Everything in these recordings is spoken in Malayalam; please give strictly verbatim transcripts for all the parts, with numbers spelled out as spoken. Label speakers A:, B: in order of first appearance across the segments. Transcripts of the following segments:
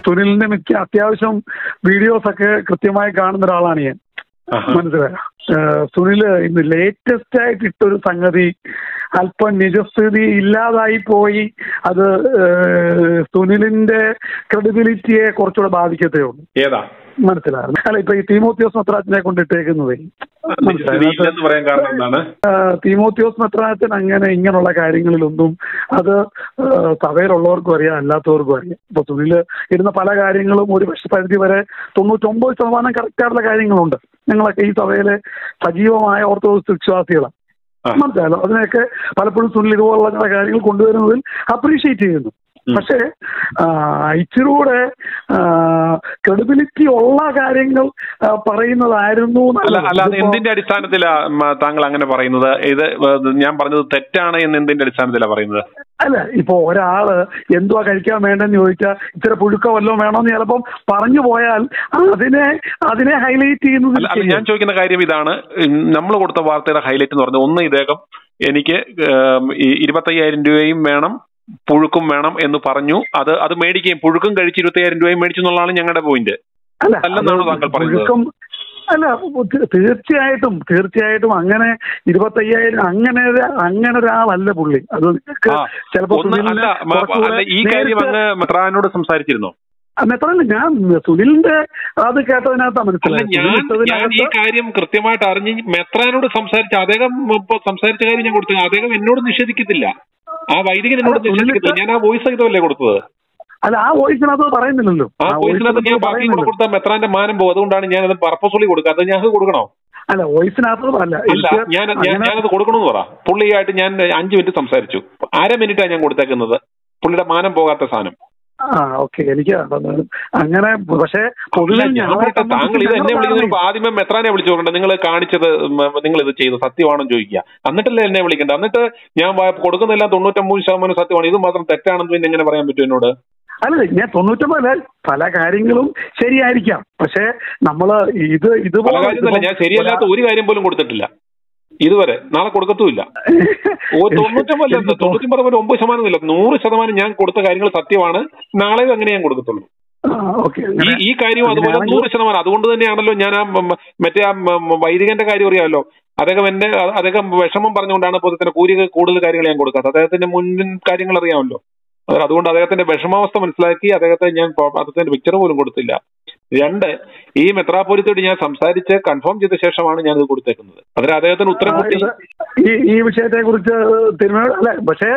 A: സുനിലിന്റെ മിക്ക അത്യാവശ്യം വീഡിയോസ് ഒക്കെ കൃത്യമായി കാണുന്ന ഒരാളാണ് ഞാൻ. മനസ്സിലായോ? സുനില് ഇന്ന് ലേറ്റസ്റ്റ് ആയിട്ട് ഇട്ടൊരു സംഗതി അല്പം നിജസ്ഥിതി ഇല്ലാതായി പോയി. അത് സുനിലിന്റെ ക്രെഡിബിലിറ്റിയെ കുറച്ചുകൂടെ ബാധിക്കത്തേ ഉള്ളൂ.
B: ഏതാ
A: മനസ്സിലായിരുന്നു? അല്ല, ഇപ്പൊ ഈ തീമോത്തിയോസ് മെത്രാച്ചനെ കൊണ്ട് ഇട്ടേക്കുന്നത് തീമോത്തിയോസ് മെത്രാച്ചൻ അങ്ങനെ ഇങ്ങനെയുള്ള കാര്യങ്ങളിലൊന്നും അത് സഭയിലുള്ളവർക്കും അറിയാം, അല്ലാത്തവർക്കും അറിയാം. ഇപ്പൊ സുനില് ഇരുന്ന പല കാര്യങ്ങളും ഒരു പക്ഷെ പരിധി വരെ തൊണ്ണൂറ്റൊമ്പത് ശതമാനം കറക്റ്റായിട്ടുള്ള കാര്യങ്ങളുണ്ട്. ഞങ്ങളൊക്കെ ഈ സഭയിലെ സജീവമായ ഓർത്തഡോക്സ് വിശ്വാസികളാണ്. മനസ്സിലായല്ലോ? അതിനെയൊക്കെ പലപ്പോഴും സുനിൽ ഇതുപോലുള്ള ചില കാര്യങ്ങൾ കൊണ്ടുവരുന്നതിൽ അപ്രീഷിയേറ്റ് ചെയ്യുന്നു. പക്ഷേ ഇച്ചിരൂടെ ക്രെഡിബിലിറ്റി ഉള്ള കാര്യങ്ങൾ പറയുന്നതായിരുന്നു.
B: അല്ല, അത് എന്തിന്റെ അടിസ്ഥാനത്തിലാണ് താങ്കൾ അങ്ങനെ പറയുന്നത്? ഇത് ഞാൻ പറഞ്ഞത് തെറ്റാണ് എന്ന് എന്തിന്റെ അടിസ്ഥാനത്തിലാണ് പറയുന്നത്?
A: അല്ല, ഇപ്പൊ ഒരാള് എന്തുവാ കഴിക്കാൻ വേണ്ടെന്ന് ചോദിച്ചാൽ ഇച്ചിരി പുഴുക്ക വല്ലതും വേണമെന്ന് ചിലപ്പം പറഞ്ഞു പോയാൽ അതിനെ അതിനെ ഹൈലൈറ്റ് ചെയ്യുന്നത്.
B: അല്ല, ഞാൻ ചോദിക്കുന്ന കാര്യം ഇതാണ്. നമ്മൾ കൊടുത്ത വാർത്തയുടെ ഹൈലൈറ്റ് എന്ന് പറഞ്ഞത്, ഒന്ന് ഇദ്ദേഹം എനിക്ക് ഇരുപത്തയ്യായിരം രൂപയും വേണം പുഴുക്കും വേണം എന്ന് പറഞ്ഞു. അത് അത് മേടിക്കുകയും പുഴുക്കും കഴിച്ച് ഇരുപത്തയ്യായിരം രൂപയും മേടിച്ചു എന്നുള്ളതാണ് ഞങ്ങളുടെ പോയിന്റ്. അല്ലെന്നാണോ താങ്കൾ പറയുന്നത്?
A: അല്ല, തീർച്ചയായിട്ടും തീർച്ചയായിട്ടും അങ്ങനെ ഇരുപത്തയ്യായിരം അങ്ങനെ അങ്ങനെ ഒരാളല്ല പുള്ളി. അത് ചിലപ്പോ
B: ഈ കാര്യം അങ്ങ് മെത്രാനോട് സംസാരിച്ചിരുന്നോ?
A: മെത്രല്ല, ഞാൻ സുനിലിന്റെ അത് കേട്ടതിനകത്താ മനസ്സിലായി.
B: ഞാൻ ഈ കാര്യം കൃത്യമായിട്ട് അറിഞ്ഞ് മെത്രാനോട് സംസാരിച്ച അദ്ദേഹം സംസാരിച്ച കാര്യം ഞാൻ കൊടുത്തു. അദ്ദേഹം എന്നോട് നിഷേധിക്കത്തില്ല, ആ വൈദികൻ എന്നോട് നിഷേധിക്കത്തില്ല. ഞാൻ ആ വോയിസ് സഹിതമല്ലേ കൊടുത്തത്?
A: അല്ല, ആ വോയിസിനകത്ത് പറയുന്നില്ലല്ലോ.
B: ആ വോയിസിനകത്ത് ഞാൻ ബാക്കി കൊടുത്താൽ മെത്രാന്റെ മാനം പോകും. അതുകൊണ്ടാണ് ഞാൻ അത് പർപ്പസ്ഫുള്ളി കൊടുക്കാത്തത്. ഞാൻ അത് കൊടുക്കണോ?
A: അല്ല, വോയിസിനകത്ത് അല്ല,
B: ഞാൻ ഞാനത് കൊടുക്കണമെന്ന് പറ. പുള്ളിയായിട്ട് ഞാൻ അഞ്ചു മിനിറ്റ് സംസാരിച്ചു. അര മിനിറ്റാണ് ഞാൻ കൊടുത്തേക്കുന്നത്. പുള്ളിയുടെ മാനം പോകാത്ത സാധനം.
A: ആ ഓക്കെ, എനിക്ക് അങ്ങനെ. പക്ഷേ
B: താങ്കൾ ഇത് എന്നെ വിളിക്കുന്നതിന് ആദ്യമേ മെത്രാനെ വിളിച്ചു നോക്കണ്ട. നിങ്ങൾ കാണിച്ചത്, നിങ്ങൾ ഇത് ചെയ്ത് സത്യമാണെന്ന് ചോദിക്കുക, എന്നിട്ടല്ലേ എന്നെ വിളിക്കണ്ട. എന്നിട്ട് ഞാൻ കൊടുക്കുന്നില്ല തൊണ്ണൂറ്റൊമ്പത് ശതമാനം സത്യമാണ്, ഇത് മാത്രം തെറ്റാണെന്ന് പിന്നെ എങ്ങനെ പറയാൻ പറ്റും എന്നോട്?
A: അല്ല, ഞാൻ തൊണ്ണൂറ്റൊമ്പത് പല കാര്യങ്ങളും ശരിയായിരിക്കാം. പക്ഷെ നമ്മള് ഇത് ഇതുപോലെ
B: ഞാൻ ശരിയല്ലാത്ത ഒരു കാര്യം പോലും കൊടുത്തിട്ടില്ല ഇതുവരെ, നാളെ കൊടുക്കത്തുമില്ല. തൊണ്ണൂറ്റൊമ്പതല്ല, തൊണ്ണൂറ്റൊമ്പത് ഒമ്പത് ശതമാനം ഇല്ല, നൂറ് ശതമാനം ഞാൻ കൊടുത്ത കാര്യങ്ങൾ സത്യമാണ്. നാളെയും അങ്ങനെ ഞാൻ കൊടുക്കത്തുള്ളൂ. ഈ ഈ കാര്യവും അതുപോലെ നൂറ് ശതമാനം. അതുകൊണ്ട് തന്നെയാണല്ലോ ഞാൻ ആ മറ്റേ ആ വൈദികന്റെ കാര്യം അറിയാമല്ലോ. അദ്ദേഹം എന്റെ അദ്ദേഹം വിഷമം പറഞ്ഞുകൊണ്ടാണ് പൊതുത്തിന് കൂലി കൂടുതൽ കാര്യങ്ങൾ ഞാൻ കൊടുക്കാത്തത്. അദ്ദേഹത്തിന്റെ മുൻ കാര്യങ്ങൾ അറിയാമല്ലോ. അതുകൊണ്ട് അദ്ദേഹത്തിന്റെ വിഷമാവസ്ഥ മനസ്സിലാക്കി അദ്ദേഹത്തെ ഞാൻ അദ്ദേഹത്തിന്റെ പിക്ചർ പോലും കൊടുത്തില്ല. രണ്ട്, ഈ മെത്രാപ്പൊലിത്തോട് ഞാൻ സംസാരിച്ച് കൺഫേം ചെയ്ത ശേഷമാണ് ഞാനിത് കൊടുത്തേക്കുന്നത്. അതിന് അദ്ദേഹത്തിന് ഉത്തരം മുട്ടി.
A: ഈ വിഷയത്തെ കുറിച്ച് പക്ഷേ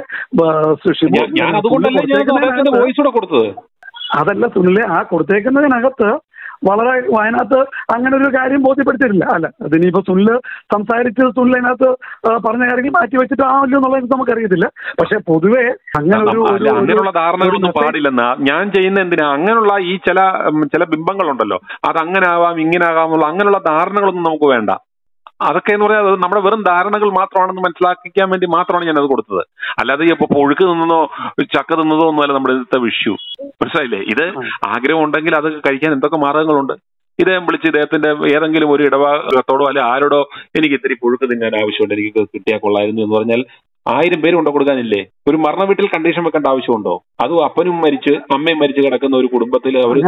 B: ഞാൻ അതുകൊണ്ടല്ലേ ഞാൻ അദ്ദേഹത്തിന്റെ വോയിസ് കൂടെ കൊടുത്തത്.
A: അതല്ല സുനിലെ, ആ കൊടുത്തേക്കുന്നതിനകത്ത് വളരെ അതിനകത്ത് അങ്ങനെ ഒരു കാര്യം ബോധ്യപ്പെടുത്തിയിട്ടില്ല. അല്ല, അതിനിപ്പോ സുനില് സംസാരിച്ച് സുനിലിനകത്ത് പറഞ്ഞ കാര്യം മാറ്റി വെച്ചിട്ട് ആവല്ലോ എന്നുള്ളത് നമുക്കറിയത്തില്ല. പക്ഷെ പൊതുവെ അങ്ങനെ
B: അങ്ങനെയുള്ള ധാരണകളൊന്നും പാടില്ലെന്നാ ഞാൻ ചെയ്യുന്ന. എന്തിനാ അങ്ങനെയുള്ള ഈ ചില ചില ബിംബങ്ങളുണ്ടല്ലോ, അത് അങ്ങനെ ആവാം ഇങ്ങനെ ആകാമെന്നുള്ള അങ്ങനെയുള്ള ധാരണകളൊന്നും നമുക്ക് വേണ്ട. അതൊക്കെ എന്ന് പറയാൻ നമ്മുടെ വെറും ധാരണകൾ മാത്രമാണെന്ന് മനസ്സിലാക്കിക്കാൻ വേണ്ടി മാത്രമാണ് ഞാനത് കൊടുത്തത്. അല്ലാതെ ഇപ്പൊ പുഴുക്ക് നിന്നതോ ചക്ക തിന്നതോ ഒന്നുമല്ല നമ്മുടെ ഇന്നത്തെ വിഷു. മനസ്സിലായില്ലേ? ഇത് ആഗ്രഹം ഉണ്ടെങ്കിൽ അത് കഴിക്കാൻ എന്തൊക്കെ മാർഗങ്ങളുണ്ട്. ഇദ്ദേഹം വിളിച്ച് ഇദ്ദേഹത്തിന്റെ ഏതെങ്കിലും ഒരു ഇടവകത്തോടോ അല്ലെ ആരോടോ എനിക്ക് ഇത്തിരി പുഴുക്ക് തിന്നാൻ ആവശ്യമുണ്ട്, എനിക്ക് കിട്ടിയാൽ കൊള്ളായിരുന്നു എന്ന് പറഞ്ഞാൽ ആയിരം പേര് കൊണ്ടു കൊടുക്കാനില്ലേ? ഒരു മരണ വീട്ടിൽ കണ്ടീഷൻ വെക്കേണ്ട ആവശ്യമുണ്ടോ? അതും അപ്പനും മരിച്ച് അമ്മയും മരിച്ച് കിടക്കുന്ന ഒരു കുടുംബത്തിൽ അവര്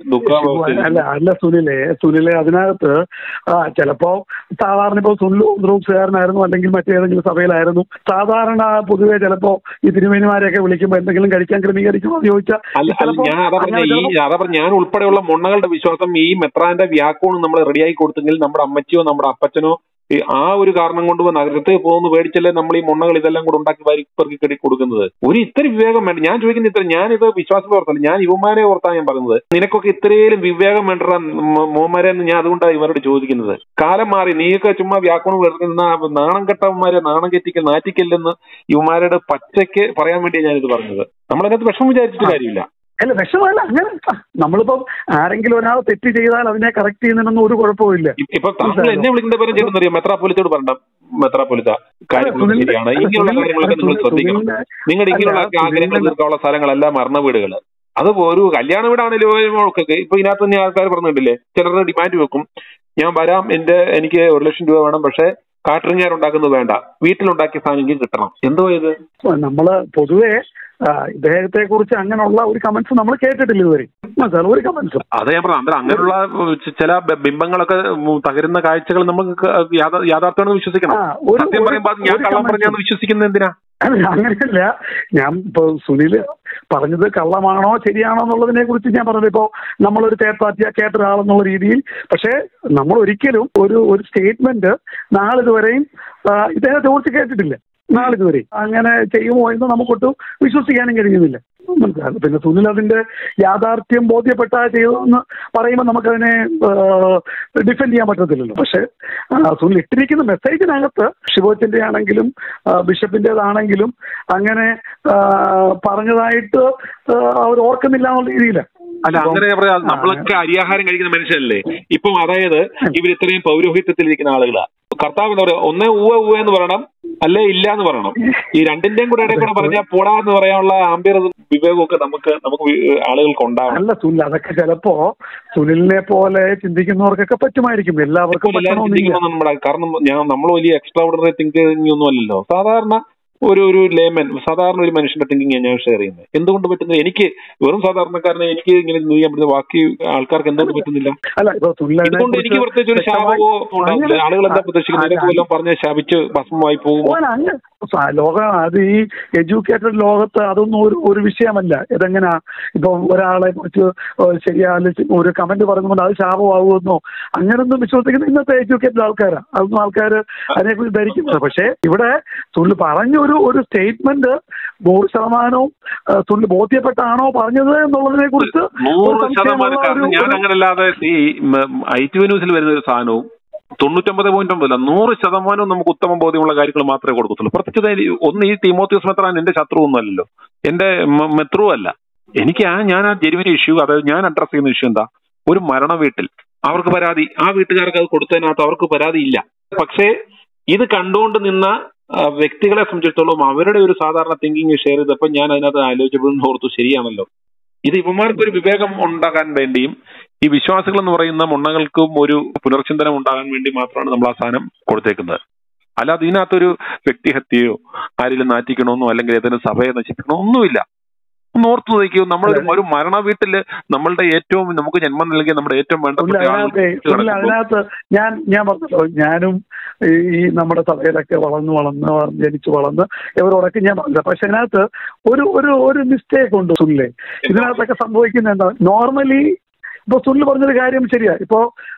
A: അല്ല അല്ല സുനിലെ സുനിലെ അതിനകത്ത് ചിലപ്പോ സാധാരണ ഇപ്പോ സുനിൽ ഓർത്തഡോക്സുകാരനായിരുന്നു അല്ലെങ്കിൽ മറ്റേതെങ്കിലും സഭയിലായിരുന്നു. സാധാരണ പൊതുവെ ചിലപ്പോ ഈ തിരുമേനിമാരെയൊക്കെ വിളിക്കുമ്പോ എന്തെങ്കിലും കഴിക്കാൻ ക്രമീകരിക്കുമോ എന്ന് ചോദിച്ചാൽ
B: ഞാൻ അതാ പറഞ്ഞ ഈ അതാ പറഞ്ഞ ഞാൻ ഉൾപ്പെടെയുള്ള മുണ്ണകളുടെ വിശ്വാസം ഈ മെത്രാന്റെ വ്യാക്കോണ് നമ്മൾ റെഡിയാക്കി കൊടുത്തെങ്കിൽ നമ്മുടെ അമ്മച്ചിയോ നമ്മുടെ അപ്പച്ചനോ ആ ഒരു കാരണം കൊണ്ട് നഗരത്തിൽ പോകുന്ന പേടിച്ചല്ലേ നമ്മൾ ഈ മുണ്ണകൾ ഇതെല്ലാം കൂടെ ഉണ്ടാക്കി വരിപ്പെറുക്കി കെട്ടി കൊടുക്കുന്നത്. ഒരു ഇത്തിരി വിവേകം വേണ്ട. ഞാൻ ചോദിക്കുന്ന ഇത്ര ഞാനിത് വിശ്വാസത്തെ ഓർത്തല്ല, ഞാൻ യുവമാരെ ഓർത്താണ് ഞാൻ പറയുന്നത്. നിനക്കൊക്കെ ഇത്രയും വിവേകം വേണ്ട മോമാരെ എന്ന് ഞാൻ അതുകൊണ്ടാണ് ഇവരോട് ചോദിക്കുന്നത്. കാലം മാറി, നീയൊക്കെ ചുമ്മാ വ്യാക്കോണം വരുന്ന നാണം കെട്ടവന്മാരെ നാണം കെറ്റിക്കൽ നാറ്റിക്കല്ലെന്ന് യുവമാരുടെ പച്ചയ്ക്ക് പറയാൻ വേണ്ടിയാണ് ഞാനിത് പറഞ്ഞത്. നമ്മളതിനകത്ത് വിഷമം വിചാരിച്ചിട്ട് കാര്യമില്ല.
A: അല്ല, വിഷമല്ല. അങ്ങനെ നമ്മളിപ്പം ആരെങ്കിലും ഒരാൾ തെറ്റ് ചെയ്താൽ അതിനെ കറക്റ്റ് ചെയ്യുന്നതിനൊന്നും ഒരു കുഴപ്പമില്ല.
B: ഇപ്പൊ താങ്കൾ എന്നെ വിളിക്കുന്ന പേരും ചെയ്യുന്നറിയാം, മെത്രാപ്പൊലിത്തോട് പറഞ്ഞ മെത്രാപ്പൊലിത്ത കാര്യങ്ങൾ ശരിയാണ്, ഇങ്ങനെയുള്ള കാര്യങ്ങളൊക്കെ നിങ്ങൾ ശ്രദ്ധിക്കണം. നിങ്ങളുടെ ഇങ്ങനെയുള്ള ആഗ്രഹങ്ങൾ തീർക്കാനുള്ള സ്ഥലങ്ങളല്ല മരണ വീടുകൾ. അത് ഒരു കല്യാണ വീടാണെങ്കിലും ഇപ്പൊ ഇതിനകത്ത് തന്നെ ആൾക്കാർ പറഞ്ഞിട്ടില്ലേ, ചിലരുടെ ഡിമാൻഡ് വെക്കും, ഞാൻ വരാം, എന്റെ എനിക്ക് ഒരു ലക്ഷം രൂപ വേണം, പക്ഷെ കാറ്ററിംഗുകാർ ഉണ്ടാക്കുന്നത് വേണ്ട, വീട്ടിലുണ്ടാക്കിയ സാധനം കിട്ടണം. എന്തോ ഇത്
A: നമ്മള് പൊതുവെ ഇദ്ദേഹത്തെ കുറിച്ച് അങ്ങനെയുള്ള ഒരു കമന്റ്സ് നമ്മൾ കേട്ടിട്ടില്ല ഇതുവരെ. മനസ്സിലായി, ഒരു കമന്റ്സും.
B: അതെ ഞാൻ പറഞ്ഞു, അങ്ങനെയുള്ള ചില ബിംബങ്ങളൊക്കെ തകരുന്ന കാഴ്ചകൾ നമുക്ക് യാഥാർത്ഥ്യമാണ് വിശ്വസിക്കണം. സത്യം പറയുമ്പോൾ ഞാൻ കള്ളം പറഞ്ഞാന്ന് വിശ്വസിക്കുന്നത് എന്തിനാ?
A: അല്ല അങ്ങനെയല്ല, ഞാൻ ഇപ്പൊ സുനില് പറഞ്ഞത് കള്ളമാണോ ശരിയാണോ എന്നുള്ളതിനെ കുറിച്ച് ഞാൻ പറഞ്ഞത്. ഇപ്പോ നമ്മളൊരു തേർഡ് പാർട്ടി കേട്ട ഒരാളെന്നുള്ള രീതിയിൽ, പക്ഷെ നമ്മൾ ഒരിക്കലും ഒരു ഒരു സ്റ്റേറ്റ്മെന്റ് നാളിതുവരെയും ഇദ്ദേഹത്തെ കുറിച്ച് കേട്ടിട്ടില്ല. നാളിതുവരെ അങ്ങനെ ചെയ്യുമോ എന്ന് നമുക്കൊട്ടും വിശ്വസിക്കാനും കഴിയുന്നില്ല. മനസ്സിലാകും. പിന്നെ സുനിൽ അതിന്റെ യാഥാർത്ഥ്യം ബോധ്യപ്പെട്ട ചെയ്തതെന്ന് പറയുമ്പോൾ നമുക്കതിനെ ഡിഫെൻഡ് ചെയ്യാൻ പറ്റത്തില്ലല്ലോ. പക്ഷെ സുനിൽ ഇട്ടിരിക്കുന്ന മെസ്സേജിനകത്ത് ശിവോച്ചന്റെ ആണെങ്കിലും ബിഷപ്പിന്റേതാണെങ്കിലും അങ്ങനെ പറഞ്ഞതായിട്ട് അവർ ഓർക്കുന്നില്ല എന്നുള്ള രീതിയിലാണ്.
B: അല്ല അങ്ങനെ പറയാ, നമ്മളൊക്കെ അരിയാഹാരം കഴിക്കുന്ന മനുഷ്യരല്ലേ. ഇപ്പം അതായത് ഇവർ ഇത്രയും പൗരോഹിത്യത്തിലിരിക്കുന്ന ആളുകളാ. കർത്താവ് എന്താ പറയാ, ഒന്നേ ഊവ ഊവ എന്ന് പറയണം, അല്ലേ ഇല്ല എന്ന് പറയണം. ഈ രണ്ടിന്റെയും കൂടെ ഇടയിൽ കൂടെ പറഞ്ഞാൽ പോടാ എന്ന് പറയാനുള്ള ആംബിയർ വിവേകമൊക്കെ നമുക്ക് നമുക്ക് ആളുകൾക്ക് ഉണ്ടാവും.
A: അല്ല സുനിൽ, അതൊക്കെ ചിലപ്പോ സുനിലിനെ പോലെ ചിന്തിക്കുന്നവർക്കൊക്കെ പറ്റുമായിരിക്കും. എല്ലാവർക്കും
B: നമ്മുടെ കാരണം ഞാൻ നമ്മൾ വലിയ എക്സ്ട്രാ ഓർഡിനറി തിങ്കിങ് ഒന്നും അല്ലല്ലോ. സാധാരണ ഒരു ഒരു ലേമൻ, സാധാരണ ഒരു മനുഷ്യന്റെ തിങ്കിങ് ഞാൻ ഷെയർ ചെയ്യുന്നത്. എന്തുകൊണ്ട് പറ്റുന്നത്? എനിക്ക് വെറും സാധാരണക്കാരനെ എനിക്ക് ഇങ്ങനെ ചെയ്യാൻ പറ്റുന്നത്, ബാക്കി ആൾക്കാർക്ക് എന്തുകൊണ്ട് പറ്റുന്നില്ല? ഇതുകൊണ്ട് എനിക്ക് പ്രത്യേകിച്ച് ഒരു ശാപമോ ഉണ്ടാവില്ല. ആളുകൾ എന്താ പ്രതീക്ഷിക്കുന്നത്? പറഞ്ഞ് ശാപിച്ച് ഭസ്മമായി പോകുമോ?
A: ലോകം അത് ഈ എഡ്യൂക്കേറ്റഡ് ലോകത്ത് അതൊന്നും ഒരു ഒരു വിഷയമല്ല. ഇതെങ്ങനാ ഇപ്പൊ ഒരാളെ കുറിച്ച് ശരിയായ ഒരു കമന്റ് പറഞ്ഞുകൊണ്ട് അത് ശാപമാകുമെന്നോ അങ്ങനൊന്നും വിശ്വസിക്കുന്ന ഇന്നത്തെ എഡ്യൂക്കേറ്റഡ് ആൾക്കാരാണ്. അതൊന്നും ആൾക്കാർ അതിനെക്കുറിച്ച് ധരിക്കുന്നത്. പക്ഷെ ഇവിടെ സുനിൽ പറഞ്ഞൊരു ഒരു സ്റ്റേറ്റ്മെന്റ് നൂറ് ശതമാനവും സുനിൽ ബോധ്യപ്പെട്ടാണോ പറഞ്ഞത് എന്നുള്ളതിനെ കുറിച്ച്
B: നൂറ് ശതമാനം ഞാൻ അങ്ങനല്ലാതെ ഈ ഐ ടി ന്യൂസിൽ വരുന്ന ഒരു സാധനവും തൊണ്ണൂറ്റൊമ്പത് പോയിന്റ് ഒമ്പതില്ല നൂറ് ശതമാനവും നമുക്ക് ഉത്തമ ബോധ്യമുള്ള കാര്യങ്ങൾ മാത്രമേ കൊടുക്കത്തുള്ളൂ. പ്രത്യേകിച്ച് ഒന്ന് ഈ തീമോത്തിയോസ് മെത്രാൻ എന്റെ ശത്രു ഒന്നുമല്ലല്ലോ, എന്റെ മെത്രൂ അല്ല. എനിക്ക് ആ ഞാൻ ആ ജെനുവിൻ ഇഷ്യൂ, അതായത് ഞാൻ അഡ്രസ് ചെയ്യുന്ന ഇഷ്യൂ എന്താ, ഒരു മരണ വീട്ടിൽ അവർക്ക് പരാതി, ആ വീട്ടുകാർക്ക് അത് കൊടുത്തതിനകത്ത് അവർക്ക് പരാതി ഇല്ല. പക്ഷേ ഇത് കണ്ടുകൊണ്ട് നിന്ന വ്യക്തികളെ സംബന്ധിച്ചിടത്തോളം അവരുടെ ഒരു സാധാരണ തിങ്കിങ് ഷെയർ ചെയ്തപ്പോൾ ഞാൻ അതിനകത്ത് ആലോചിച്ചപ്പോഴും ഓർത്തു, ശരിയാണല്ലോ, ഇത് ഇവന്മാർക്കൊരു വിവേകം ഉണ്ടാകാൻ വേണ്ടിയും ഈ വിശ്വാസികൾ എന്ന് പറയുന്ന മുണ്ണകൾക്കും ഒരു പുനർചിന്തനം ഉണ്ടാകാൻ വേണ്ടി മാത്രമാണ് നമ്മൾ ആ സാധനം കൊടുത്തേക്കുന്നത്. അല്ലാതെ ഇതിനകത്തൊരു വ്യക്തിഹത്യയോ ആരെങ്കിലും നാറ്റിക്കണമെന്നോ അല്ലെങ്കിൽ ഏതെങ്കിലും സഭയെ നശിപ്പിക്കണോ ഒന്നുമില്ല. ഒന്ന് ഓർത്തു നോക്കിയോ, നമ്മളൊരു ഒരു മരണ വീട്ടില് നമ്മളുടെ ഏറ്റവും നമുക്ക് ജന്മം നൽകിയ നമ്മുടെ ഏറ്റവും വേണ്ടപ്പെട്ട
A: അതിനകത്ത് ഞാൻ ഞാൻ പറഞ്ഞല്ലോ, ഞാനും ഈ നമ്മുടെ സഭയിലൊക്കെ വളർന്ന് വളർന്ന് ജനിച്ചു വളർന്ന് ഇവരോടൊക്കെ ഞാൻ പറഞ്ഞില്ല. പക്ഷെ അതിനകത്ത് ഒരു ഒരു ഒരു മിസ്റ്റേക്ക് ഉണ്ട് സുനിലെ. ഇതിനകത്തൊക്കെ സംഭവിക്കുന്ന എന്താ, നോർമലി ഇപ്പൊ സുനിൽ പറഞ്ഞൊരു കാര്യം ശരിയാ. ഇപ്പോ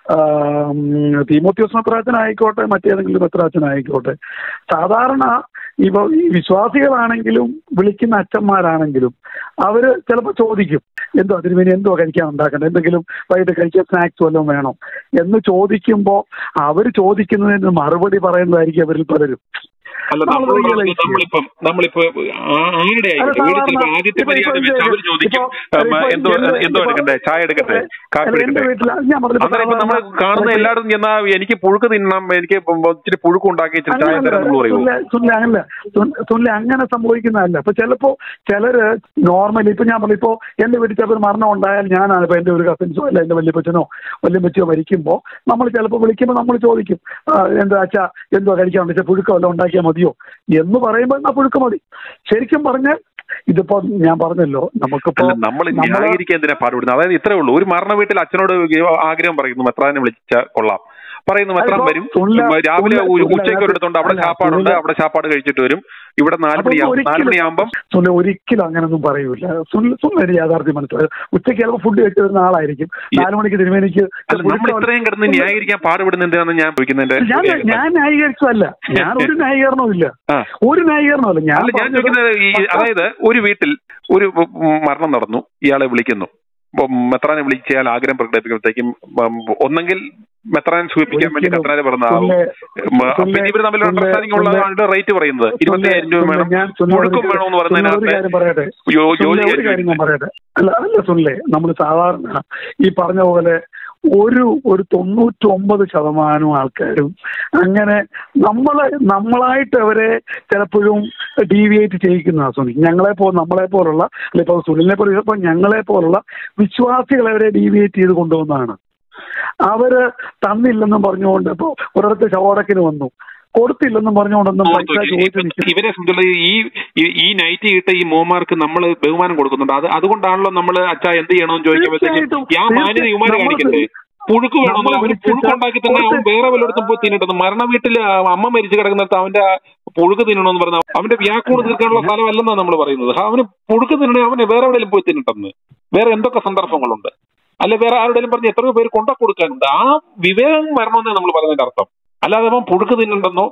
A: തീമോത്തിയോസ് മെത്രാച്ചനായിക്കോട്ടെ മറ്റേതെങ്കിലും മെത്രാച്ചനായിക്കോട്ടെ, സാധാരണ ഇപ്പൊ ഈ വിശ്വാസികളാണെങ്കിലും വിളിക്കുന്ന അച്ഛന്മാരാണെങ്കിലും അവര് ചിലപ്പോൾ ചോദിക്കും, എന്തോ അതിന് വേണ്ടി എന്തോ കഴിക്കാൻ ഉണ്ടാക്കണ്ടേ, എന്തെങ്കിലും വൈകിട്ട് കഴിക്കാൻ സ്നാക്സ് വല്ലതും വേണം എന്ന് ചോദിക്കുമ്പോ അവര് ചോദിക്കുന്നതിന് മറുപടി പറയുന്നതായിരിക്കും അവരിൽ പലരും.
B: അല്ല നമ്മളിപ്പം നമ്മളിപ്പോ ആരുടെ ആദ്യത്തെ മര്യാദ വെച്ച് അവർ ചോദിക്കും എന്തോ എന്തോ എടുക്കട്ടെ, ചായ എടുക്കട്ടെ, കാപ്പി എടുക്കട്ടെ. അന്നേരം നമ്മൾ കാണുന്ന എല്ലായിടത്തും ചെന്നാ എനിക്ക് പുഴുക്ക് തിന്നണം, എനിക്ക് ഇച്ചിരി പുഴുക്ക് ഉണ്ടാക്കി ചായ തരാൻ പറയുമോ?
A: അങ്ങനല്ല സുനിൽ, അങ്ങനെ സംഭവിക്കുന്നതല്ല. ഇപ്പൊ ചിലപ്പോ ചിലര് നോർമലി ഇപ്പൊ ഞാൻ പറഞ്ഞു, ഇപ്പോ എന്റെ വീട്ടിൽ ചിലപ്പോൾ മരണം ഉണ്ടായാൽ ഞാനാണ് ഇപ്പൊ എന്റെ ഒരു കസിൻസോ അല്ല എന്റെ വല്യപ്പച്ചനോ വല്യമ്മച്ചോ മരിക്കുമ്പോ നമ്മൾ ചിലപ്പോൾ വിളിക്കുമ്പോൾ നമ്മൾ ചോദിക്കും, എന്താ അച്ഛാ എന്തോ കഴിക്കാൻ വെച്ചാൽ പുഴുക്ക വല്ലതും ഉണ്ടാക്കിയാൽ മതിയോ എന്ന് പറയുമ്പോൾ എന്നാ പുഴുക്ക മതി. ശരിക്കും പറഞ്ഞാൽ ഇതിപ്പോ ഞാൻ പറഞ്ഞല്ലോ, നമുക്കിപ്പോ
B: നമ്മൾ ന്യായീകരിക്കാൻ എന്തിനാ പാടുപെടുന്നത്? അതായത് ഇത്രേ ഉള്ളൂ, ഒരു മരണ വീട്ടിൽ അച്ഛനോട് ആഗ്രഹം പറയുന്നു മെത്രാനെ വിളിച്ചാൽ കൊള്ളാം, പറയുന്നു മെത്രാൻ വരും, രാവിലെ ഉച്ചയ്ക്ക് ഒരിടത്തുണ്ട്, അവിടെ ചാപ്പാടുണ്ട്, അവിടെ ചാപ്പാട് കഴിച്ചിട്ട് വരും, ഇവിടെ നാല് മണിയാവും, നാല് മണിയാകുമ്പം
A: ഒരിക്കലും അങ്ങനൊന്നും പറയൂല. സുന്ദരി യാഥാർത്ഥ്യം മനസ്സിലായത്, ഉച്ചയ്ക്ക് ചിലപ്പോൾ ഫുഡ് കഴിച്ചു വരുന്ന ആളായിരിക്കും, നാല് മണിക്ക് തിരുമേനിക്ക്.
B: നമ്മൾ ഇത്രയും കിടന്ന് ന്യായീകരിക്കാൻ പാടുപെടുന്ന എന്തിനാണെന്ന് ഞാൻ ചോദിക്കുന്നത്.
A: ഞാൻ ന്യായീകരിച്ചതല്ല, ഞാൻ ഒരു ന്യായീകരണവും ഇല്ല, ഒരു ന്യായീകരണമല്ല ഞാൻ
B: ഞാൻ ചോദിക്കുന്നത്. ഈ അതായത് ഒരു വീട്ടിൽ ഒരു മരണം നടന്നു, ഇയാളെ വിളിക്കുന്നു, മെത്രാനെ വിളിച്ചാൽ ആഗ്രഹം പ്രകടിപ്പിക്കുമ്പോഴത്തേക്കും ഒന്നെങ്കിൽ മെത്രാനെ സൂചിപ്പിക്കാൻ വേണ്ടി മെത്രാനെ പറഞ്ഞാവും, പിന്നെ ഇവർ തമ്മിൽ അണ്ടർസ്റ്റാൻഡിംഗ് ഉള്ള റേറ്റ് പറയുന്നത് ഇരുപത്തിയായിരം രൂപ വേണം, മുഴുക്കും വേണമെന്ന് പറയുന്നതിനകത്ത്
A: അല്ല അല്ല സുനിലെ, നമ്മൾ സാധാരണ ഈ പറഞ്ഞ പോലെ ഒരു ഒരു തൊണ്ണൂറ്റൊമ്പത് ശതമാനം ആൾക്കാരും അങ്ങനെ നമ്മളെ നമ്മളായിട്ട് അവരെ ചിലപ്പോഴും ഡീവിയേറ്റ് ചെയ്യിക്കുന്ന സുനിൽ, ഞങ്ങളെ പോ നമ്മളെ പോലുള്ള അല്ല ഇപ്പൊ സുനിലിനെ പോലെ ചിലപ്പോൾ ഞങ്ങളെ പോലുള്ള വിശ്വാസികളെ അവരെ ഡീവിയേറ്റ് ചെയ്ത് കൊണ്ടുവന്നതാണ്. അവര് തന്നില്ലെന്നും പറഞ്ഞുകൊണ്ട് ഇപ്പൊ ഒരിടത്ത് ശവോടക്കിന് വന്നു, കൊടുത്തില്ലെന്നും പറഞ്ഞുകൊണ്ടൊന്നും പൈസ ചോദിച്ചു.
B: ഇവരെ സംബന്ധിച്ചുള്ള ഈ ഈ നൈറ്റ് ഇട്ട ഈ മോമാർക്ക് നമ്മൾ ബഹുമാനം കൊടുക്കുന്നുണ്ട്. അത് അതുകൊണ്ടാണല്ലോ നമ്മൾ അച്ഛാ എന്ത് ചെയ്യണമെന്ന് ചോദിക്കുമ്പോഴത്തേക്കും ആ മാന്യത ഇവമാര് കാണിക്കണ്ടേ? പുഴുക്ക് വേണമെന്നല്ല, അവന് പുഴുക്കുണ്ടാക്കി തന്നെ അവൻ വേറെ വല്ലയിടത്തും പോയി തിന്നിട്ടു. മരണ വീട്ടിൽ അമ്മ മരിച്ചു കിടക്കുന്നിടത്ത് അവന്റെ പുഴുക്ക് തിന്നണമെന്ന് പറഞ്ഞാൽ അവന്റെ വ്യാക്കൂട് തീർക്കാനുള്ള സ്ഥലമല്ലെന്നാണ് നമ്മൾ പറയുന്നത്. അവന് പുഴുക്ക് തിന്നണേ അവന് വേറെ എവിടെയെങ്കിലും പോയി തിന്നിട്ടെന്ന്. വേറെ എന്തൊക്കെ സന്ദർഭങ്ങളുണ്ട്? അല്ലെ വേറെ ആരുടെയും പറഞ്ഞ് എത്രയോ പേര് കൊണ്ട കൊടുക്കാനുണ്ട്. ആ വിവേകം വരണമെന്നേ നമ്മൾ പറയുന്നതിന്റെ അർത്ഥം. അല്ലാതെ അവൻ പുഴുക്ക് തിന്നുണ്ടെന്നോ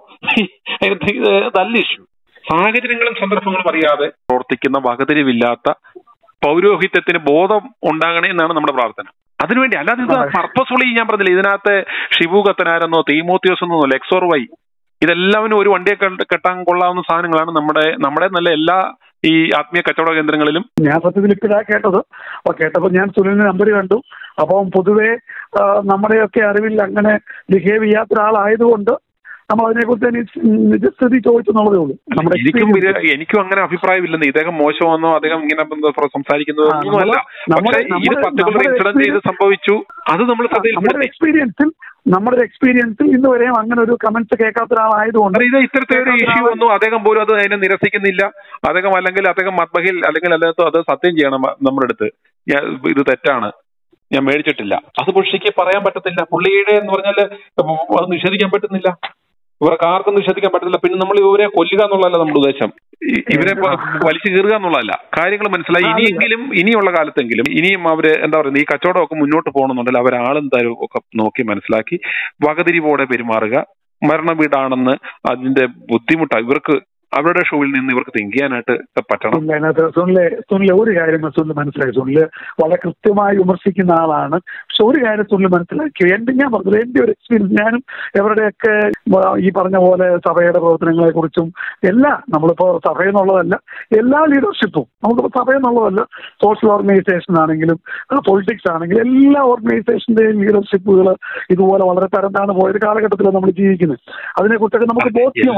B: അതല്ല ഇഷ്യൂ. സാഹചര്യങ്ങളും സന്ദർഭങ്ങളും അറിയാതെ പ്രവർത്തിക്കുന്ന വകതിരിവില്ലാത്ത പൗരോഹിത്യത്തിന് ബോധം ഉണ്ടാകണേ എന്നാണ് നമ്മുടെ പ്രാർത്ഥന. അതിനുവേണ്ടി അല്ലാതെ ഇത് പർപ്പസ്ഫുള്ളി ഞാൻ പറഞ്ഞില്ല ഇതിനകത്ത് ഷിബു കത്തനാരെന്നോ തീമോത്തിയോസ് എന്നോ ലെക്സോർ വൈ ഇതെല്ലാവരും ഒരു വണ്ടിയെ കെട്ടാൻ കൊള്ളാവുന്ന സാധനങ്ങളാണ് നമ്മുടെ നമ്മുടെ നല്ല എല്ലാ ഈ ആത്മീയ കച്ചവട കേന്ദ്രങ്ങളിലും.
A: ഞാൻ സത്യത്തിൽ ഇപ്പോഴാ കേട്ടത്. അപ്പൊ കേട്ടപ്പോൾ ഞാൻ സുനിലിന്റെ നമ്പർ കണ്ടു. അപ്പം പൊതുവെ നമ്മുടെയൊക്കെ അറിവിൽ അങ്ങനെ ബിഹേവ് ചെയ്യാത്ത ഒരാളായതുകൊണ്ട് നമ്മൾ അതിനെക്കുറിച്ച് നിജസ്ഥിതി ചോദിച്ചെന്നുള്ളതേ ഉള്ളൂ.
B: എനിക്കും എനിക്കും അങ്ങനെ അഭിപ്രായമില്ലെന്ന്. ഇദ്ദേഹം മോശമെന്നോ അദ്ദേഹം ഇങ്ങനെ സംസാരിക്കുന്നത് ഒന്നുമല്ല. പക്ഷേ ഇത് പർട്ടിക്കുലർ ഇൻസിഡന്റ് ഇത് സംഭവിച്ചു. അത് നമ്മൾ
A: നമ്മുടെ എക്സ്പീരിയൻസിൽ നമ്മുടെ എക്സ്പീരിയൻസിൽ ഇന്ന് വരെയും അങ്ങനെ ഒരു കമന്റ്സ് കേൾക്കാത്ത ഒരാളായതുകൊണ്ട്
B: ഇത് ഇത്തരത്തെ ഒരു ഇഷ്യൂ ഒന്നും അദ്ദേഹം പോലും അത് അതിനെ നിരസിക്കുന്നില്ല. അദ്ദേഹം അല്ലെങ്കിൽ അദ്ദേഹം മദ്ബഹിൽ അല്ലെങ്കിൽ അല്ലാത്ത അത് സത്യം ചെയ്യണം നമ്മുടെ അടുത്ത് ഇത് തെറ്റാണ് ഞാൻ മേടിച്ചിട്ടില്ല. അത് പുള്ളിക്ക് പറയാൻ പറ്റത്തില്ല. പുള്ളിയുടെ എന്ന് പറഞ്ഞാൽ അത് നിഷേധിക്കാൻ പറ്റുന്നില്ല. ഇവർക്ക് ആർക്കും നിഷേധിക്കാൻ പറ്റത്തില്ല. പിന്നെ നമ്മൾ ഇവരെ കൊല്ലുക എന്നുള്ളതല്ല നമ്മുടെ ഉദ്ദേശം. ഇവരെ വലിച്ചു കീറുക എന്നുള്ളതല്ല. കാര്യങ്ങൾ മനസ്സിലായി. ഇനിയെങ്കിലും ഇനിയുള്ള കാലത്തെങ്കിലും ഇനിയും അവര് എന്താ പറയുന്നത് ഈ കച്ചവടമൊക്കെ മുന്നോട്ട് പോകണമെന്നുണ്ടെങ്കിൽ അവരാളെന്തായാലും ഒക്കെ നോക്കി മനസ്സിലാക്കി വകതിരിവോടെ പെരുമാറുക. മരണ വീടാണെന്ന് അതിന്റെ ബുദ്ധിമുട്ടാണ് ഇവർക്ക് അവരുടെ ഷോയിൽ നിന്ന് ഇവർക്ക് തിങ്ക് ചെയ്യാനായിട്ട് പറ്റണം.
A: സുനിലെ സുനിലെ ഒരു കാര്യം സുനിൽ മനസ്സിലാക്കി. സുനില് വളരെ കൃത്യമായി വിമർശിക്കുന്ന ആളാണ്. പക്ഷെ ഒരു കാര്യം സുനിൽ മനസ്സിലാക്കി. എന്റെ ഞാൻ പറഞ്ഞത് എന്റെ ഒരു എക്സ്പീരിയൻസ് ഞാനും എവരുടെയൊക്കെ ഈ പറഞ്ഞ പോലെ സഭയുടെ പ്രവർത്തനങ്ങളെ കുറിച്ചും എല്ലാ നമ്മളിപ്പോ സഭയെന്നുള്ളതല്ല എല്ലാ ലീഡർഷിപ്പും നമുക്കിപ്പോ സഭയെന്നുള്ളതല്ല സോഷ്യൽ ഓർഗനൈസേഷൻ ആണെങ്കിലും പൊളിറ്റിക്സ് ആണെങ്കിലും എല്ലാ ഓർഗനൈസേഷന്റെയും ലീഡർഷിപ്പുകൾ ഇതുപോലെ വളരെ തരംതാണ് പോയൊരു കാലഘട്ടത്തിലാണ് നമ്മൾ ജീവിക്കുന്നത്. അതിനെക്കുറിച്ചൊക്കെ നമുക്ക്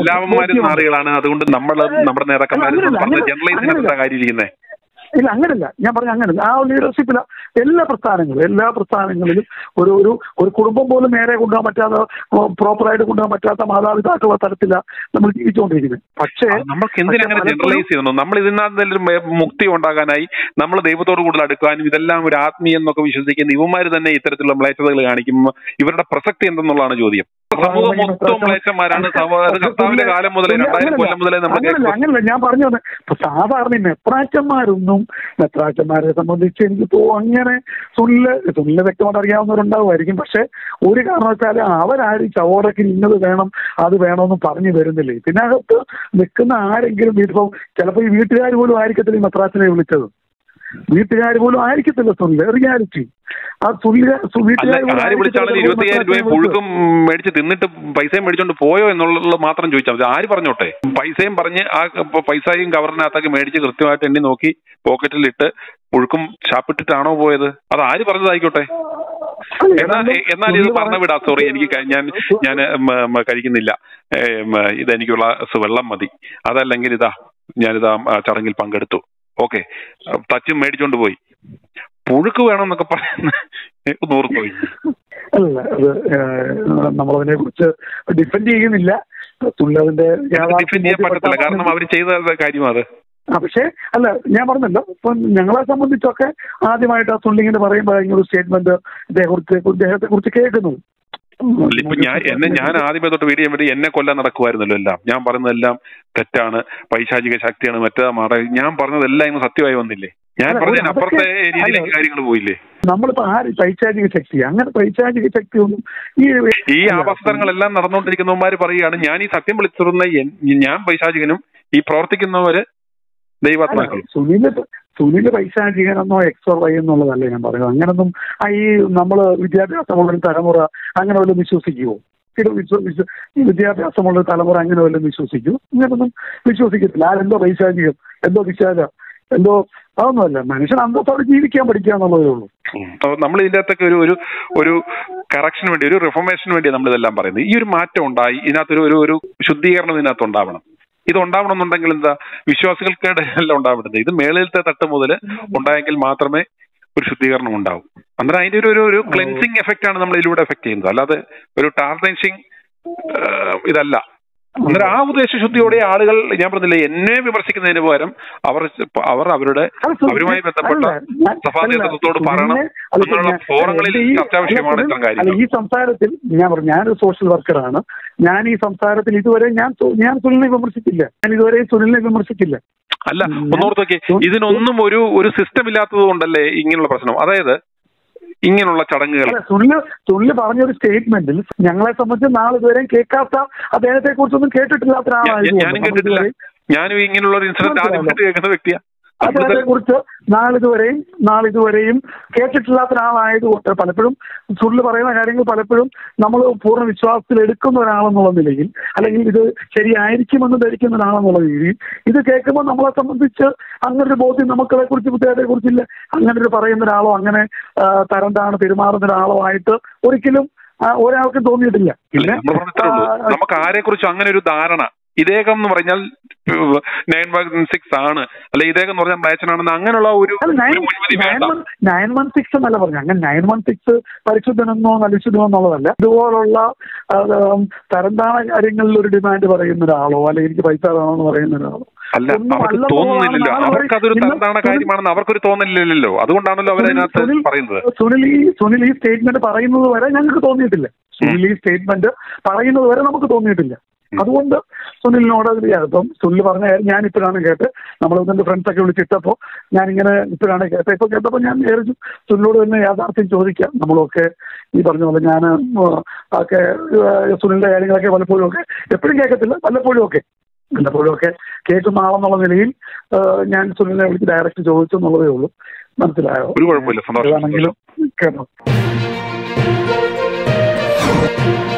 A: ബോധ്യമാണ്.
B: അതുകൊണ്ട് നമ്മള് നമ്മുടെ നേതാക്കന്മാരെ ജനറലൈസ് കാര്യമിരിക്കുന്നേ
A: ഇല്ല അങ്ങനല്ല ഞാൻ പറഞ്ഞ അങ്ങനല്ല. ആ ലീഡർഷിപ്പില എല്ലാ പ്രസ്ഥാനങ്ങളും എല്ലാ പ്രസ്ഥാനങ്ങളിലും ഒരു ഒരു ഒരു കുടുംബം പോലും നേരെ കൊണ്ടുപോകാൻ പറ്റാത്ത പ്രോപ്പറായിട്ട് കൊണ്ടുപോകാൻ പറ്റാത്ത മാതാപിതാക്കളുടെ തരത്തില നമ്മൾ ജീവിച്ചുകൊണ്ടിരിക്കുന്നത്. പക്ഷേ
B: നമുക്ക് എന്തിനങ്ങനെ ജനറലൈസ് ചെയ്യുന്നു? നമ്മൾ ഇതിനകത്ത് മുക്തി ഉണ്ടാകാനായി നമ്മൾ ദൈവത്തോട് കൂടുതൽ അടുക്കാനും ഇതെല്ലാം ഒരു ആത്മീയം എന്നൊക്കെ വിശ്വസിക്കുന്ന ഇവന്മാർ തന്നെ ഇത്തരത്തിലുള്ള മ്ലേച്ഛതകൾ കാണിക്കുമ്പോൾ ഇവരുടെ പ്രസക്തി എന്തെന്നുള്ളതാണ് ചോദ്യം. സമൂഹം മൊത്തം മ്ലേച്ഛന്മാരാണ്. കർത്താവിന്റെ കാലം മുതലേ രണ്ടായിരം കൊല്ലം മുതലേ നമ്മുടെ
A: അങ്ങനല്ല ഞാൻ പറഞ്ഞു തന്നെ. ഇപ്പൊ സാധാരണ മെത്രാച്ചന്മാരൊന്നും മെത്രാച്ചന്മാരെ സംബന്ധിച്ച് എനിക്ക് തോന്നുന്നു അങ്ങനെ സുനില് സുനില് വ്യക്തമായിട്ട് അറിയാവുന്നവരുണ്ടാവുമായിരിക്കും. പക്ഷെ ഒരു കാരണവശാലും അവരാരും ചവോടക്ക് ഇന്നത് വേണം അത് വേണമെന്ന് പറഞ്ഞു വരുന്നില്ലേ. ഇതിനകത്ത് നിൽക്കുന്ന ആരെങ്കിലും വീട്ടിൽ ചിലപ്പോൾ ഈ വീട്ടുകാർ പോലും ആയിരിക്കത്തില്ല ഈ മെത്രാച്ചനെ വിളിച്ചത്. വീട്ടുകാർ പോലും ആയിരിക്കത്തില്ല സുനില് റിയാലിറ്റി. ആ സുനില്
B: ആര് വിളിച്ചാലും ഇരുപത്തിയ്യായിരം രൂപയും പുഴുക്കും മേടിച്ച് തിന്നിട്ട് പൈസയും മേടിച്ചോണ്ട് പോയോ എന്നുള്ളത് മാത്രം ചോദിച്ചാൽ മതി. ആര് പറഞ്ഞോട്ടെ. പൈസയും പറഞ്ഞ് ആ പൈസയും കവറിനകത്തൊക്കെ മേടിച്ച് കൃത്യമായിട്ട് എണ്ണി നോക്കി പോക്കറ്റിലിട്ട് പുഴുക്കും ചാപ്പിട്ടിട്ടാണോ പോയത്? അത് ആര് പറഞ്ഞതായിക്കോട്ടെ. എന്നാൽ എന്നാൽ ഇത് പറഞ്ഞ വിടാ സോറി എനിക്ക് ഞാൻ ഞാൻ കഴിക്കുന്നില്ല ഇതെനിക്കുള്ള വെള്ളം മതി അതല്ലെങ്കിൽ ഇതാ ഞാനിതാ ചടങ്ങിൽ പങ്കെടുത്തു ഓക്കെ തച്ചും മേടിച്ചോണ്ട് പോയി പുഴുക്ക് വേണമെന്നൊക്കെ പറയുന്ന നൂറ് പോയി.
A: അല്ല അത് നമ്മളതിനെ കുറിച്ച് ഡിഫെൻഡ് ചെയ്യുന്നില്ല. അതിന്റെ
B: ഡിഫെൻഡ് ചെയ്യാൻ പറ്റത്തില്ല കാരണം അവർ ചെയ്ത കാര്യം അത്.
A: ആ പക്ഷേ അല്ല ഞാൻ പറഞ്ഞല്ലോ ഇപ്പം ഞങ്ങളെ സംബന്ധിച്ചൊക്കെ ആദ്യമായിട്ട് ആ തുള്ളിങ്ങനെ പറയുമ്പോൾ ഒരു സ്റ്റേറ്റ്മെന്റ് ഇദ്ദേഹത്തെ ഇദ്ദേഹത്തെ കുറിച്ച് കേൾക്കുന്നു.
B: ഇപ്പൊ ഞാൻ എന്നെ ഞാൻ ആദ്യമേ തൊട്ട് വീഡിയോ വേണ്ടി എന്നെ കൊല്ലാൻ നടക്കുമായിരുന്നല്ലോ എല്ലാം. ഞാൻ പറഞ്ഞതെല്ലാം തെറ്റാണ്, പൈശാചിക ശക്തിയാണ്, മറ്റേ മാറ ഞാൻ പറഞ്ഞതെല്ലാം ഇന്ന് സത്യമായി വന്നില്ലേ? ഞാൻ പറഞ്ഞ അപ്പുറത്തെ രീതിയിലേക്ക് കാര്യങ്ങൾ പോയില്ലേ?
A: നമ്മളിപ്പോ ആര് പൈശാചിക ശക്തി അങ്ങനെ പൈശാചിക ശക്തി ഒന്നും ഈ
B: ഈ ആവാസങ്ങളെല്ലാം നടന്നുകൊണ്ടിരിക്കുന്നവന്മാര് പറയുകയാണ് ഞാൻ ഈ സത്യം വിളിച്ചിരുന്ന ഞാൻ പൈശാചികനും ഈ പ്രവർത്തിക്കുന്നവര് ദൈവാത്മാക്കളും.
A: സുനില് സുനില് പൈശാചികനെന്നോ എക്സോ വൈ എന്നുള്ളതല്ലേ ഞാൻ പറയുന്നത്. അങ്ങനൊന്നും ഈ നമ്മള് വിദ്യാഭ്യാസമുള്ളൊരു തലമുറ അങ്ങനെ വല്ലതും വിശ്വസിക്കുവോ? ഈ വിദ്യാഭ്യാസമുള്ളൊരു തലമുറ അങ്ങനെ വല്ലതും വിശ്വസിക്കൂ? ഇങ്ങനൊന്നും വിശ്വസിക്കത്തില്ല. ആരെന്തോ പൈശാചികം എന്തോ വിശാല എന്തോ അതൊന്നുമല്ല. മനുഷ്യൻ അന്തത്തോടെ ജീവിക്കാൻ പഠിക്കുക എന്നുള്ളതേ ഉള്ളൂ.
B: നമ്മൾ ഇതിന്റെ അകത്തൊക്കെ ഒരു ഒരു ഒരു കറക്ഷന് വേണ്ടി ഒരു റിഫോർമേഷന് വേണ്ടി നമ്മൾ ഇതെല്ലാം പറയുന്നത്. ഈ ഒരു മാറ്റം ഉണ്ടായി ഇതിനകത്തൊരു ഒരു ഒരു ശുദ്ധീകരണം ഇതിനകത്ത് ഉണ്ടാവണം. ഇത് ഉണ്ടാവണം എന്നുണ്ടെങ്കിൽ എന്താ വിശ്വാസികൾക്കിടെ എല്ലാം ഉണ്ടാവേണ്ടത്. ഇത് മേളിലത്തെ തട്ട് മുതൽ ഉണ്ടായെങ്കിൽ മാത്രമേ ഒരു ശുദ്ധീകരണം ഉണ്ടാവും. അന്നേരം അതിന്റെ ഒരു ഒരു ക്ലെൻസിങ് എഫക്റ്റ് ആണ് നമ്മൾ ഇതിലൂടെ എഫക്ട് ചെയ്യുന്നത്. അല്ലാതെ ഒരു ടാർണിഷിങ് ഇതല്ല. അന്നേരം ആ ഉദ്ദേശശുദ്ധിയോടെ ആളുകൾ, ഞാൻ പറഞ്ഞില്ലേ, എന്നെ വിമർശിക്കുന്നതിന് പകരം അവർ അവർ അവരുടെ അവരുമായി ബന്ധപ്പെട്ട സഭാ നേതൃത്വത്തോട് പറയണം എന്നുള്ള ഫോറങ്ങളിൽ ചർച്ചാ വിഷയമാണ് ഇത്തരം കാര്യങ്ങൾ.
A: ഈ സംസാരത്തിൽ ഞാൻ പറഞ്ഞു, ഞാനൊരു സോഷ്യൽ വർക്കറാണ്. ഞാൻ ഈ സംസാരത്തിൽ ഇതുവരെ ഞാൻ ഞാൻ സുനിലിനെ വിമർശിച്ചില്ല. ഞാൻ ഇതുവരെ സുനിലിനെ വിമർശിച്ചില്ല.
B: അല്ല, ഒന്നോർത്തൊക്കെ, ഇതിനൊന്നും ഒരു ഒരു സിസ്റ്റം ഇല്ലാത്തത് കൊണ്ടല്ലേ ഇങ്ങനെയുള്ള പ്രശ്നം. അതായത് ഇങ്ങനെയുള്ള ചടങ്ങുകൾ
A: സുനിൽ സുനിൽ പറഞ്ഞൊരു സ്റ്റേറ്റ്മെന്റിൽ ഞങ്ങളെ സംബന്ധിച്ച് നാളിതുവരെയും കേൾക്കാത്ത, അദ്ദേഹത്തെ കുറിച്ചൊന്നും കേട്ടിട്ടില്ലാത്ത ഒരാളായിരുന്നു.
B: ഞാനും കേട്ടിട്ടില്ല. ഞാനും ഇങ്ങനെയുള്ള ഒരു ഇൻസിഡന്റ് ആദ്യമായിട്ട് കേൾക്കുന്ന വ്യക്തിയാണ്.
A: അദ്ദേഹത്തെ കുറിച്ച് നാളിതുവരെയും നാളിതുവരെയും കേട്ടിട്ടില്ലാത്ത ഒരാളായതുകൊണ്ട് പലപ്പോഴും സുനിൽ പറയുന്ന കാര്യങ്ങൾ പലപ്പോഴും നമ്മൾ പൂർണ്ണ വിശ്വാസത്തിൽ എടുക്കുന്ന ഒരാളെന്നുള്ള നിലയിൽ, അല്ലെങ്കിൽ ഇത് ശരിയായിരിക്കുമെന്ന് ധരിക്കുന്ന ഒരാളെന്നുള്ള രീതിയിൽ ഇത് കേൾക്കുമ്പോൾ നമ്മളെ സംബന്ധിച്ച് അങ്ങനൊരു ബോധ്യം നമുക്കളെ കുറിച്ച് ബുദ്ധിമുട്ടെ കുറിച്ചില്ല. അങ്ങനെ ഒരു പറയുന്ന ഒരാളോ അങ്ങനെ തരം താഴ്ന്ന് പെരുമാറുന്ന ഒരാളോ ആയിട്ട് ഒരിക്കലും ഒരാൾക്കും തോന്നിയിട്ടില്ല. പിന്നെ
B: നമുക്ക് ആരെ കുറിച്ചും അങ്ങനെ ഒരു ധാരണ, ഇദ്ദേഹം എന്ന് പറഞ്ഞാൽ നയൻ വൺ സിക്സ് ആണ്, അല്ലെ ഇദ്ദേഹം എന്ന് പറഞ്ഞാൽ മ്ലേച്ഛനാണെന്ന് അങ്ങനെയുള്ള ഒരു
A: നയൻ വൺ സിക്സ് എന്നല്ല പറഞ്ഞു. അങ്ങനെ നയൻ വൺ സിക്സ് പരിശുദ്ധനെന്നോ നലിശുദ്ധനോ എന്നുള്ളതല്ല. ഇതുപോലുള്ള തരംതാണ കാര്യങ്ങളിൽ ഒരു ഡിമാൻഡ് പറയുന്ന ഒരാളോ, അല്ലെങ്കിൽ എനിക്ക് പൈസ വേണമെന്ന് പറയുന്ന ഒരാളോ
B: അല്ല, അവർക്ക് തോന്നുന്നില്ലല്ലോ. അവർക്ക് അതൊരു തരംതാണ കാര്യമാണെന്ന് അവർക്കൊരു തോന്നില്ലല്ലോ. അതുകൊണ്ടാണല്ലോ അവരതിനകത്ത് പറയുന്നത്.
A: സുനിൽ ഈ സുനിൽ ഈ സ്റ്റേറ്റ്മെന്റ് പറയുന്നത് വരെ ഞങ്ങൾക്ക് തോന്നിയിട്ടില്ല. സുനിൽ ഈ സ്റ്റേറ്റ്മെന്റ് പറയുന്നത് വരെ നമുക്ക് തോന്നിയിട്ടില്ല. അതുകൊണ്ട് സുനിലിനോട് ഇപ്പം സുനിൽ പറഞ്ഞ കാര്യം ഞാൻ ഇപ്പോഴാണ് കേട്ട്, നമ്മൾ ഇതിന്റെ ഫ്രണ്ട്സൊക്കെ വിളിച്ചിട്ടപ്പോൾ ഞാനിങ്ങനെ ഇപ്പോഴാണ് കേട്ടത്. ഇപ്പോൾ കേട്ടപ്പോൾ ഞാൻ വിചാരിച്ചു സുനിലിനോട് തന്നെ യാഥാർത്ഥ്യം ചോദിക്കാം. നമ്മളൊക്കെ ഈ പറഞ്ഞ പോലെ ഞാൻ ഒക്കെ സുനിലിന്റെ കാര്യങ്ങളൊക്കെ പലപ്പോഴും ഒക്കെ എപ്പോഴും കേൾക്കത്തില്ല, വല്ലപ്പോഴും ഒക്കെ വല്ലപ്പോഴും ഒക്കെ കേൾക്കുന്ന ആളെന്നുള്ള നിലയിൽ ഞാൻ സുനിലിനെ വിളിച്ച് ഡയറക്റ്റ് ചോദിച്ചു എന്നുള്ളതേ ഉള്ളൂ. മനസ്സിലായോ?
B: ഒരു കുഴപ്പമില്ല,
A: കേട്ടോ.